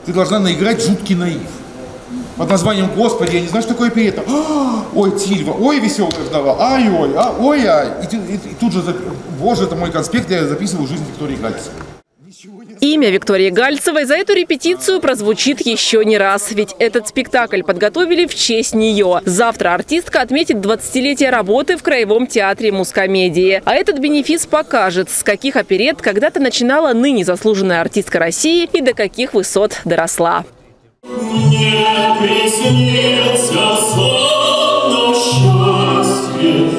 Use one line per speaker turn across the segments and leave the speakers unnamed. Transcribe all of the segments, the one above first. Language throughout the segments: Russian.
ты должна наиграть жуткий наив. Под названием «Господи, я не знаю, что такое оперетта». Ой, Тильва, ой, веселая вдова, ай-ой, ой-ай. И тут же, боже, это мой конспект, я записываю «Жизнь Виктории Гальцевой».
Имя Виктории Гальцевой за эту репетицию прозвучит еще не раз. Ведь этот спектакль подготовили в честь нее. Завтра артистка отметит 20-летие работы в Краевом театре мускомедии. А этот бенефис покажет, с каких оперетт когда-то начинала ныне заслуженная артистка России и до каких высот доросла.
Мне приснится сон, счастье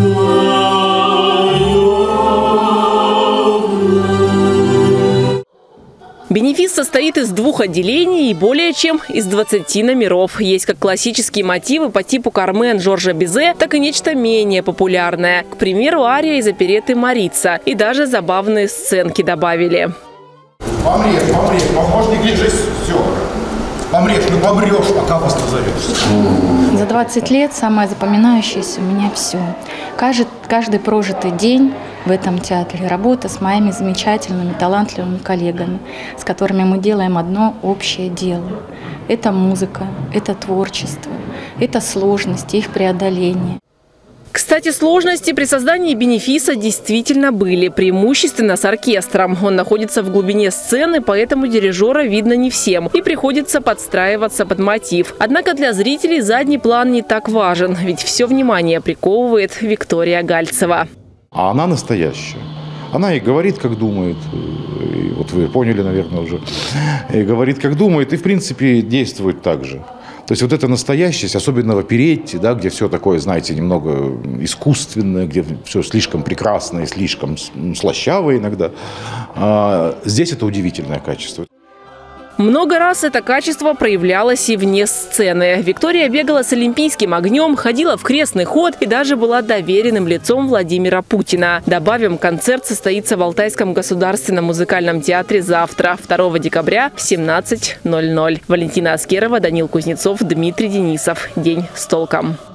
Бенефис состоит из 2 отделений и более чем из 20 номеров. Есть как классические мотивы по типу «Кармен» Жоржа Бизе, так и нечто менее популярное. К примеру, ария из оперетты «Марица». И даже забавные сценки добавили.
Помрешь, помощник лежишь, все. Помрешь, ну помрешь, пока вас назовешь.
За 20 лет самое запоминающееся у меня все. Каждый прожитый день в этом театре, работа с моими замечательными, талантливыми коллегами, с которыми мы делаем одно общее дело. Это музыка, это творчество, это сложности, их преодоление.
Кстати, сложности при создании бенефиса действительно были, преимущественно с оркестром. Он находится в глубине сцены, поэтому дирижера видно не всем, и приходится подстраиваться под мотив. Однако для зрителей задний план не так важен, ведь все внимание приковывает Виктория Гальцева.
А она настоящая. Она и говорит, как думает, и вот вы поняли, наверное, уже, и говорит, как думает, и в принципе действует так же. То есть вот эта настоящесть, особенно в оперетте, да, где все такое, знаете, немного искусственное, где все слишком прекрасно и слишком слащаво иногда, здесь это удивительное качество.
Много раз это качество проявлялось и вне сцены. Виктория бегала с олимпийским огнем, ходила в крестный ход и даже была доверенным лицом Владимира Путина. Добавим, концерт состоится в Алтайском государственном музыкальном театре завтра, 2 декабря в 17:00. Валентина Аскерова, Данил Кузнецов, Дмитрий Денисов. День с толком.